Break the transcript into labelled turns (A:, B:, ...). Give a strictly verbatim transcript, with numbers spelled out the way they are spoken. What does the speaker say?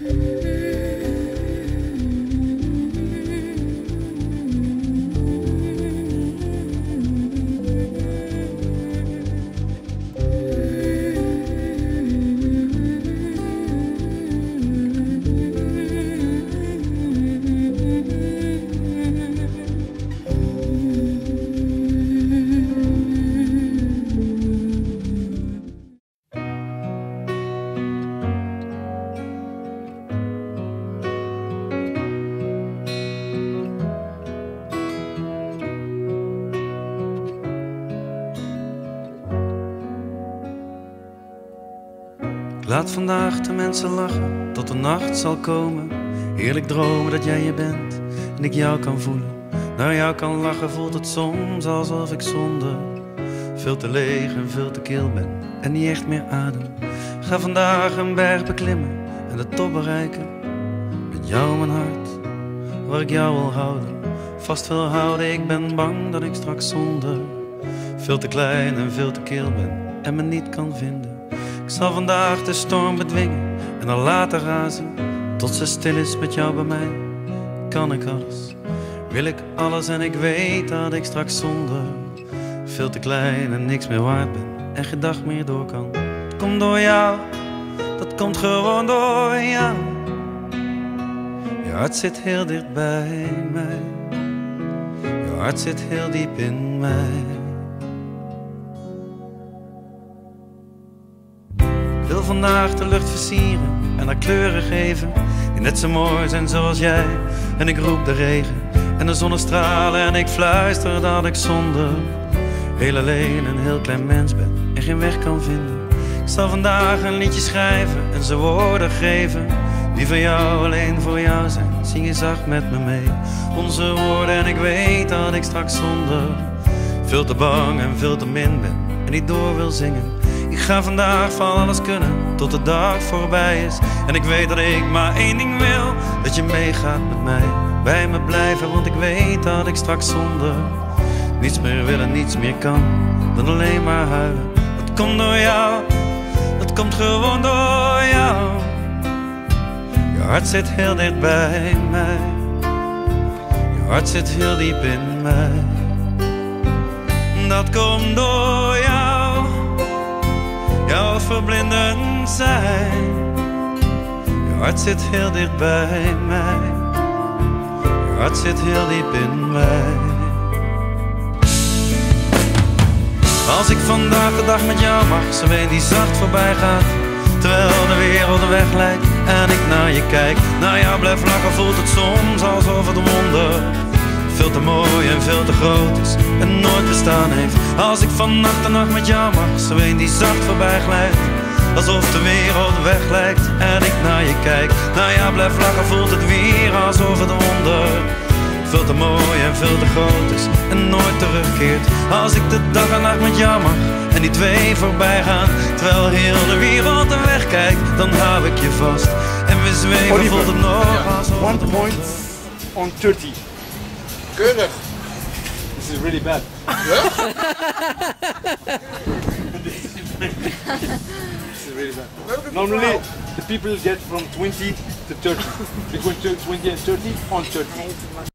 A: Laat vandaag de mensen lachen, tot de nacht zal komen. Heerlijk dromen dat jij je bent en ik jou kan voelen. Naar jou kan lachen, voelt het soms alsof ik zonder veel te leeg en veel te kil ben en niet echt meer adem. Ga vandaag een berg beklimmen en de top bereiken. Met jou mijn hart, waar ik jou wil houden. Vast wil houden, ik ben bang dat ik straks zonder veel te klein en veel te kil ben en me niet kan vinden. Ik zal vandaag de storm bedwingen en dan laten razen tot ze stil is met jou bij mij. Kan ik alles, wil ik alles en ik weet dat ik straks zonder veel te klein en niks meer waard ben en geen dag meer door kan. Het komt door jou, dat komt gewoon door jou. Je hart zit heel dicht bij mij, je hart zit heel diep in mij. Ik wil vandaag de lucht versieren en haar kleuren geven die net zo mooi zijn zoals jij. En ik roep de regen en de zonnestralen en ik fluister dat ik zonder heel alleen een heel klein mens ben en geen weg kan vinden. Ik zal vandaag een liedje schrijven en ze woorden geven die van jou alleen voor jou zijn. Zing je zacht met me mee onze woorden en ik weet dat ik straks zonder veel te bang en veel te min ben en niet door wil zingen. Ik ga vandaag van alles kunnen tot de dag voorbij is. En ik weet dat ik maar één ding wil, dat je meegaat met mij, bij me blijven. Want ik weet dat ik straks zonder niets meer wil en niets meer kan dan alleen maar huilen. Dat komt door jou, dat komt gewoon door jou. Je hart zit heel dicht bij mij, je hart zit heel diep in mij. Dat komt door jou, jouw verblindend zijn. Je hart zit heel dicht bij mij, je hart zit heel diep in mij. Als ik vandaag de dag met jou mag, zo een die zacht voorbij gaat, terwijl de wereld een weg lijkt en ik naar je kijk. Naar jou blijf lachen, voelt het soms alsof het wonder veel te mooi en veel te groot is en nooit bestaan heeft. Als ik van nacht en nacht met jou mag, zo een die zacht voorbij glijdt, alsof de wereld weg lijkt en ik naar je kijk. Naar jou blijf lachen, voelt het weer alsof het wonder veel te mooi en veel te groot is en nooit terugkeert. Als ik de dag en nacht met jou mag en die twee voorbij gaan, terwijl heel de wereld een weg kijkt, dan hou ik je vast en we zweven.
B: Oliver,
A: voelt het nog alsof
B: one
A: het
B: point on thirty.
C: Keurig.
B: This is really bad.
C: Yeah?
B: This is really bad. Normally, the people get from twenty to thirty. Between twenty and thirty on thirty.